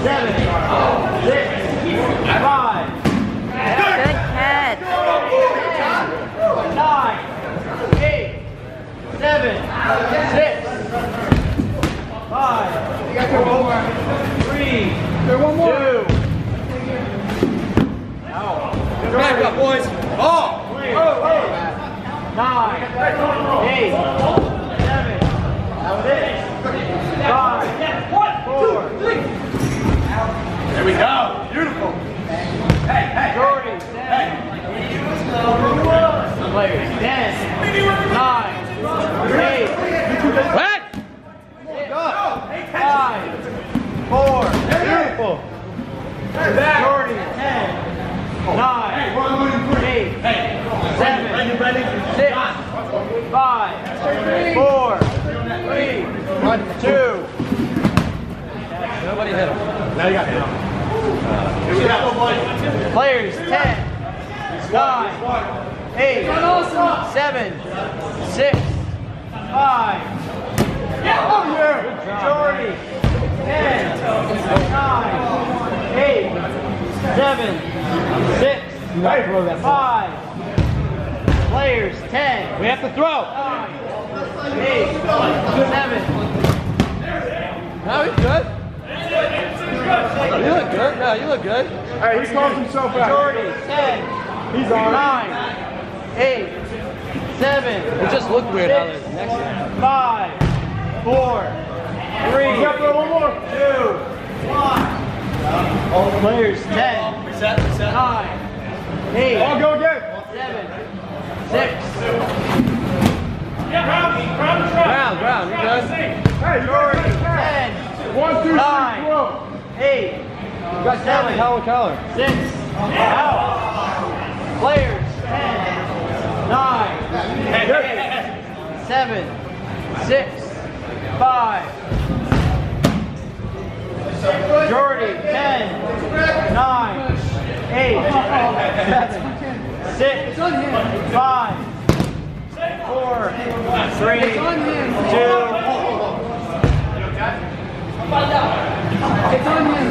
7, 6, 5. Good catch. 9, 8, 7, 6, 5, 4, 3, 2. Back up, boys. Ball. 9, 8, 7, 6, 5, 4. There we go. Beautiful. Hey. Jordy, 10. Players, 10, 9, 8, Back. 5, 4. Beautiful. Jordy, 10, 9, 8, 7, 6, 5, 4, 3, 2. Nobody hit him. Now you got him. Players, 10, 9, 8, 7, 6, 5. Jordy, 10, 9, 8, 7, 6, 5. Players, 10. We have to throw. 9, 8, 7. No, he's good. You look good. No, you look good. All right, he's calling himself out. Jordy, 10. He's on. 9, 8, 7. It just looked weird how the next time. 5, 4, 3, You got to throw one more. 2, 1. Players, 10. Reset. 9, 8, I'll go again. 7, 6. Ground. You good? Hey, Jordy, 10. 1, 2, 3, 9, 4. 8, You got 7, color. 6. Out. Players, 10, 9, 8, 7, 6, 5. Jordy, 10, 9, 8, 7, 6, 5, 4, 3, 2. It's on him.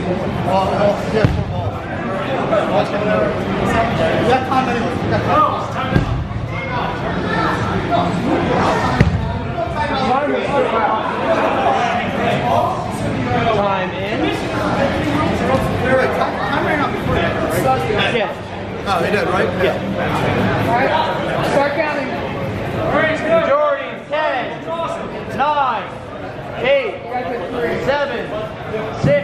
Time in. Yeah. Oh, he did, right? Yeah. Start counting. Jordy, 10, 9, 8, 7, 6,